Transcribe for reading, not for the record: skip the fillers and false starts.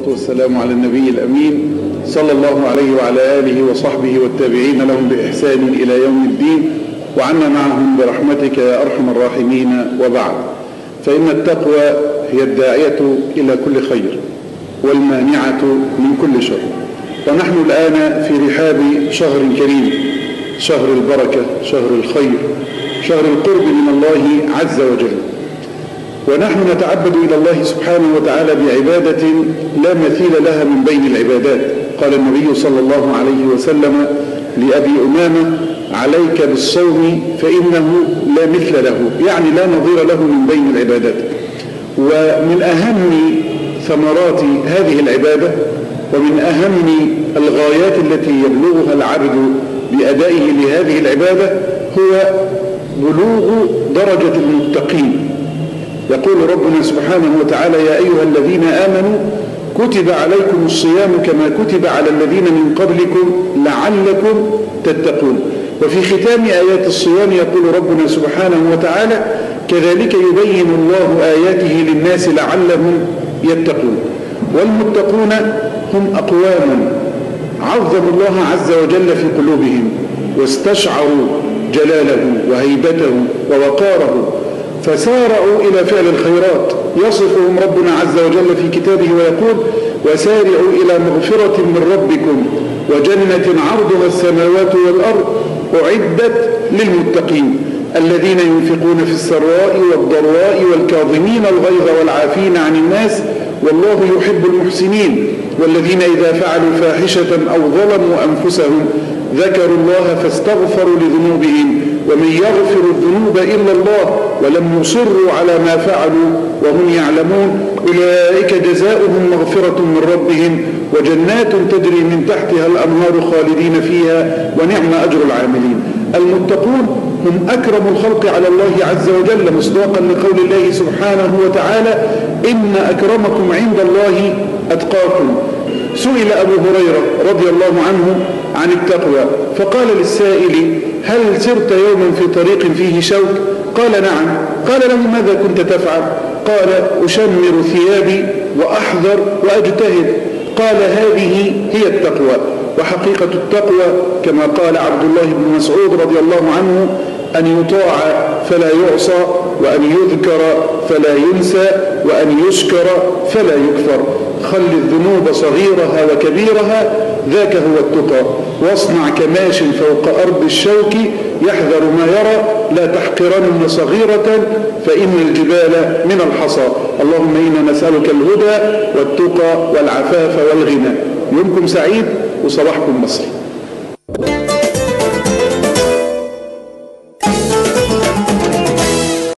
والسلام على النبي الأمين صلى الله عليه وعلى آله وصحبه والتابعين لهم بإحسان إلى يوم الدين، وعنا معهم برحمتك يا أرحم الراحمين. وبعد، فإن التقوى هي الداعية إلى كل خير والمانعة من كل شر. ونحن الآن في رحاب شهر كريم، شهر البركة، شهر الخير، شهر القرب من الله عز وجل، ونحن نتعبد إلى الله سبحانه وتعالى بعبادة لا مثيل لها من بين العبادات. قال النبي صلى الله عليه وسلم لأبي أمامة: عليك بالصوم فإنه لا مثل له، يعني لا نظير له من بين العبادات. ومن أهم ثمرات هذه العبادة ومن أهم الغايات التي يبلغها العبد بأدائه لهذه العبادة هو بلوغ درجة المتقين. يقول ربنا سبحانه وتعالى: يا أيها الذين آمنوا كتب عليكم الصيام كما كتب على الذين من قبلكم لعلكم تتقون. وفي ختام آيات الصيام يقول ربنا سبحانه وتعالى: كذلك يبين الله آياته للناس لعلهم يتقون. والمتقون هم أقوام عظموا الله عز وجل في قلوبهم واستشعروا جلاله وهيبته ووقاره، فسارعوا إلى فعل الخيرات. يصفهم ربنا عز وجل في كتابه ويقول: وسارعوا إلى مغفرة من ربكم وجنة عرضها السماوات والأرض أعدت للمتقين الذين ينفقون في السراء والضراء والكاظمين الغيظ والعافين عن الناس والله يحب المحسنين والذين إذا فعلوا فاحشة أو ظلموا أنفسهم ذكروا الله فاستغفروا لذنوبهم ومن يغفر الذنوب إلا الله ولم يصروا على ما فعلوا وهم يعلمون أولئك جزاؤهم مغفرة من ربهم وجنات تجري من تحتها الأنهار خالدين فيها ونعم أجر العاملين. المتقون هم أكرم الخلق على الله عز وجل، مصداقا لقول الله سبحانه وتعالى: إن أكرمكم عند الله أتقاكم. سئل أبو هريرة رضي الله عنه عن التقوى فقال للسائل: هل سرت يوما في طريق فيه شوك؟ قال: نعم. قال له: ماذا كنت تفعل؟ قال: أشمر ثيابي وأحذر وأجتهد. قال: هذه هي التقوى. وحقيقة التقوى كما قال عبد الله بن مسعود رضي الله عنه: أن يطاع فلا يعصى، وأن يذكر فلا ينسى، وأن يشكر فلا يكفر. خل الذنوب صغيرها وكبيرها ذاك هو التقى، واصنع كماش فوق أرض الشوك يحذر ما يرى، لا تحقرن صغيرة فإن الجبال من الحصى. اللهم إنا نسألك الهدى والتقى والعفاف والغنى. يومكم سعيد وصباحكم مصري.